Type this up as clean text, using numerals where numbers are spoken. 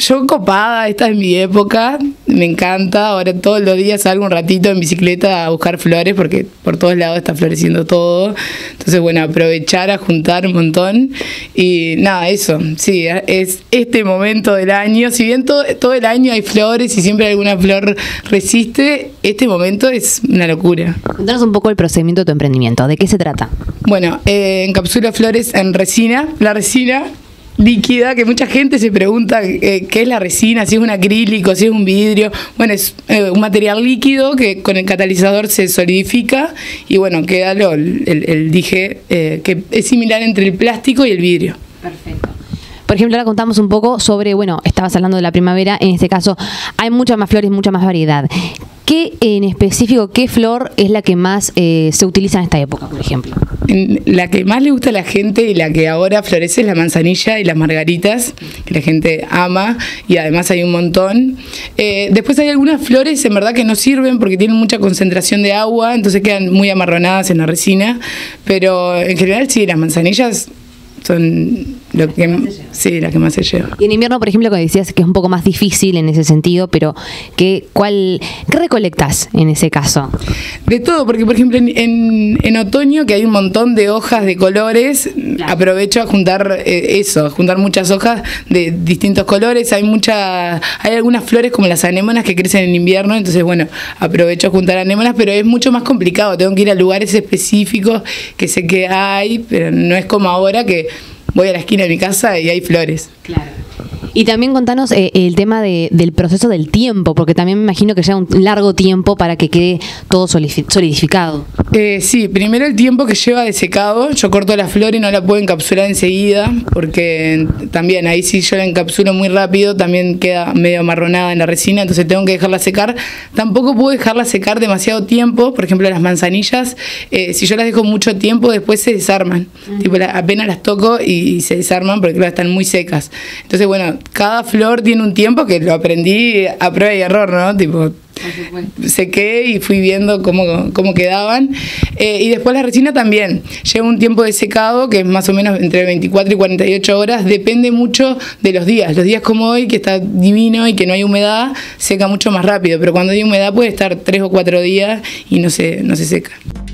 Yo copada, esta es mi época, me encanta. Ahora todos los días salgo un ratito en bicicleta a buscar flores porque por todos lados está floreciendo todo. Entonces, bueno, aprovechar a juntar un montón. Y nada, eso, sí, es este momento del año. Si bien todo el año hay flores y siempre alguna flor resiste, este momento es una locura. Contanos un poco el procedimiento de tu emprendimiento, ¿de qué se trata? Bueno, encapsulo flores en resina. La resina líquida, que mucha gente se pregunta qué es la resina, si es un acrílico, si es un vidrio. Bueno, es un material líquido que con el catalizador se solidifica y bueno, queda el dije que es similar entre el plástico y el vidrio. Perfecto. Por ejemplo, ahora contamos un poco sobre, bueno, estabas hablando de la primavera, en este caso hay muchas más flores, mucha más variedad. ¿Qué en específico, qué flor es la que más se utiliza en esta época, por ejemplo? La que más le gusta a la gente y la que ahora florece es la manzanilla y las margaritas, que la gente ama y además hay un montón. Después hay algunas flores en verdad que no sirven porque tienen mucha concentración de agua, entonces quedan muy amarronadas en la resina, pero en general sí, las manzanillas son lo que sí, la que más se lleva. Y en invierno, por ejemplo, que decías que es un poco más difícil en ese sentido, pero ¿qué recolectas en ese caso? De todo, porque por ejemplo en otoño, que hay un montón de hojas de colores, claro, aprovecho a juntar a juntar muchas hojas de distintos colores. Hay algunas flores como las anémonas que crecen en invierno, entonces bueno, aprovecho a juntar anémonas, pero es mucho más complicado, tengo que ir a lugares específicos que sé que hay, pero no es como ahora que voy a la esquina de mi casa y hay flores. Claro. Y también contanos el tema del proceso del tiempo, porque también me imagino que lleva un largo tiempo para que quede todo solidificado. Sí, primero el tiempo que lleva de secado. Yo corto la flor y no la puedo encapsular enseguida, porque también ahí si yo la encapsulo muy rápido también queda medio amarronada en la resina, entonces tengo que dejarla secar. Tampoco puedo dejarla secar demasiado tiempo, por ejemplo las manzanillas, si yo las dejo mucho tiempo después se desarman. Tipo, apenas las toco y se desarman porque claro, están muy secas. Entonces bueno, cada flor tiene un tiempo que lo aprendí a prueba y error, ¿no? Tipo, sequé y fui viendo cómo quedaban. Y después la resina también. Lleva un tiempo de secado que es más o menos entre 24 y 48 horas. Depende mucho de los días. Los días como hoy, que está divino y que no hay humedad, seca mucho más rápido. Pero cuando hay humedad puede estar 3 o 4 días y no se seca.